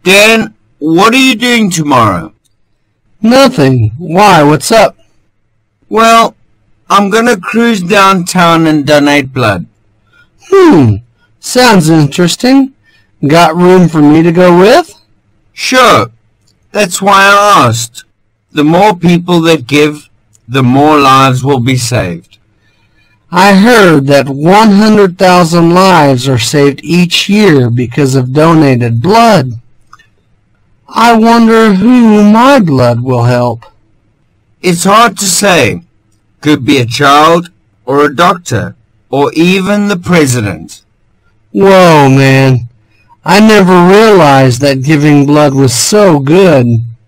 Dan, what are you doing tomorrow? Nothing. Why? What's up? Well, I'm gonna cruise downtown and donate blood. Sounds interesting. Got room for me to go with? Sure, that's why I asked. The more people that give, the more lives will be saved. I heard that 100,000 lives are saved each year because of donated blood. I wonder who my blood will help. It's hard to say. Could be a child, or a doctor, or even the president. Whoa, man. I never realized that giving blood was so good.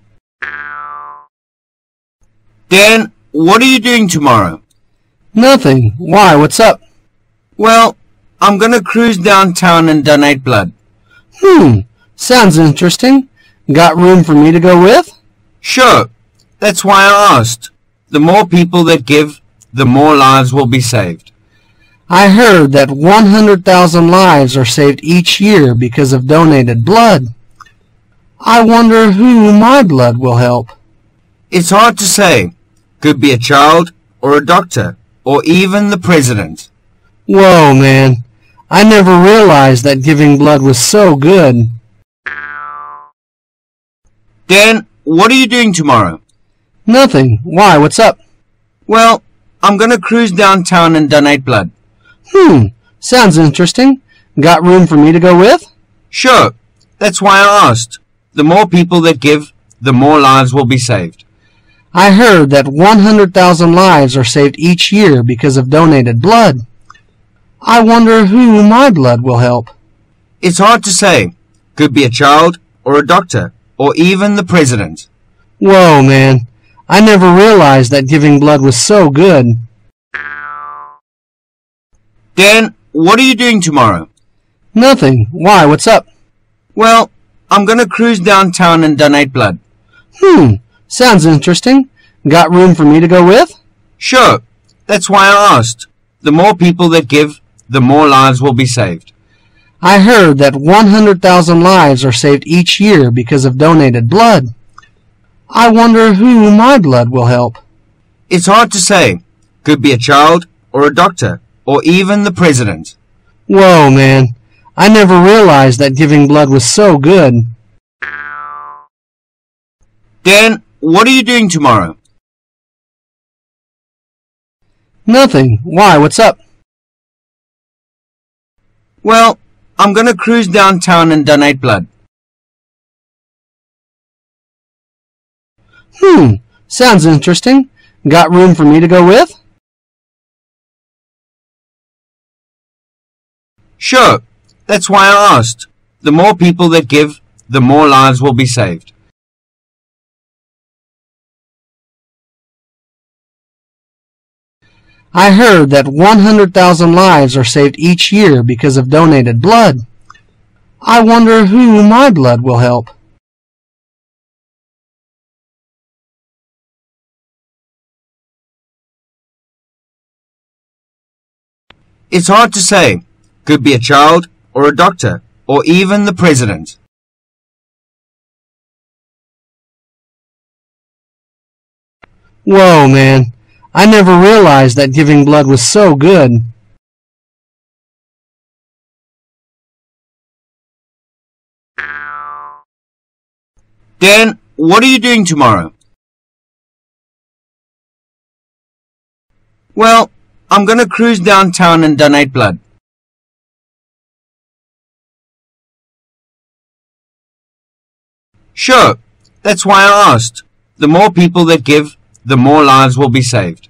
Dan, what are you doing tomorrow? Nothing. Why? What's up? Well, I'm gonna cruise downtown and donate blood. Sounds interesting. Got room for me to go with? Sure, that's why I asked. The more people that give, the more lives will be saved. I heard that 100,000 lives are saved each year because of donated blood. I wonder who my blood will help. It's hard to say. Could be a child, or a doctor, or even the president. Whoa, man. I never realized that giving blood was so good. Dan, what are you doing tomorrow? Nothing. Why? What's up? Well, I'm gonna cruise downtown and donate blood. Sounds interesting. Got room for me to go with? Sure, that's why I asked. The more people that give, the more lives will be saved. I heard that 100,000 lives are saved each year because of donated blood. I wonder who my blood will help. It's hard to say. Could be a child, or a doctor, or even the president. Whoa, man. I never realized that giving blood was so good. Dan, what are you doing tomorrow? Nothing. Why? What's up? Well, I'm gonna cruise downtown and donate blood. Sounds interesting. Got room for me to go with? Sure, that's why I asked. The more people that give, the more lives will be saved. I heard that 100,000 lives are saved each year because of donated blood. I wonder who my blood will help. It's hard to say. Could be a child, or a doctor, or even the president. Whoa, man. I never realized that giving blood was so good. Dan, what are you doing tomorrow? Nothing. Why? What's up? Well, I'm gonna cruise downtown and donate blood. Sounds interesting. Got room for me to go with? Sure, that's why I asked. The more people that give, the more lives will be saved. I heard that 100,000 lives are saved each year because of donated blood. I wonder who my blood will help. It's hard to say. Could be a child, or a doctor, or even the president. Whoa, man. I never realized that giving blood was so good. Dan, what are you doing tomorrow? Well, I'm gonna cruise downtown and donate blood. Sure, that's why I asked. The more people that give, the more lives will be saved.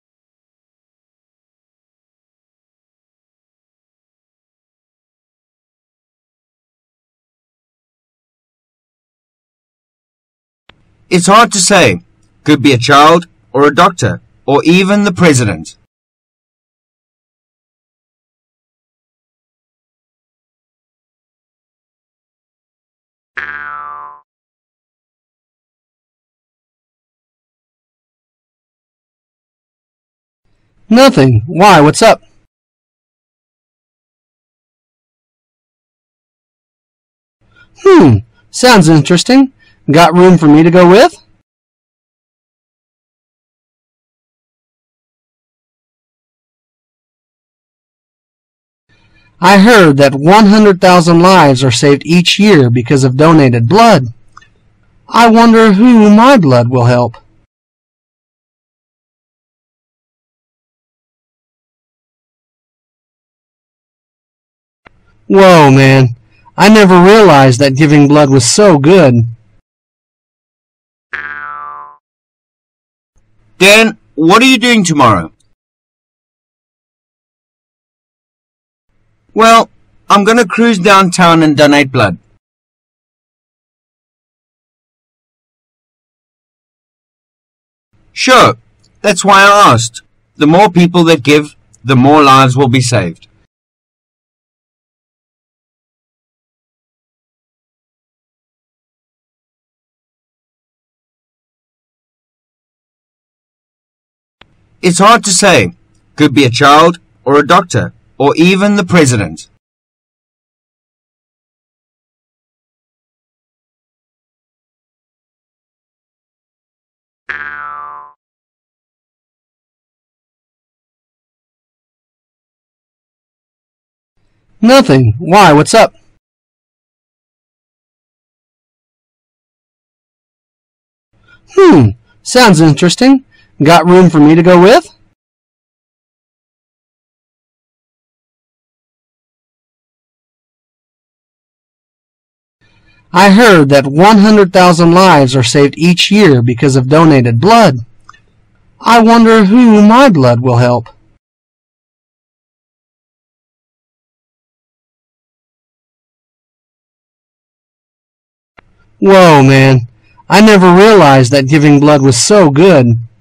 It's hard to say. Could be a child, or a doctor, or even the president. Nothing. Why? What's up? sounds interesting. Got room for me to go with? I heard that 100,000 lives are saved each year because of donated blood. I wonder who my blood will help. Whoa, man. I never realized that giving blood was so good. Dan, what are you doing tomorrow? Well, I'm going to cruise downtown and donate blood. Sure, that's why I asked. The more people that give, the more lives will be saved. It's hard to say. Could be a child, or a doctor, or even the president. Nothing. Why? What's up? Sounds interesting. Got room for me to go with? I heard that 100,000 lives are saved each year because of donated blood. I wonder who my blood will help. Whoa, man. I never realized that giving blood was so good.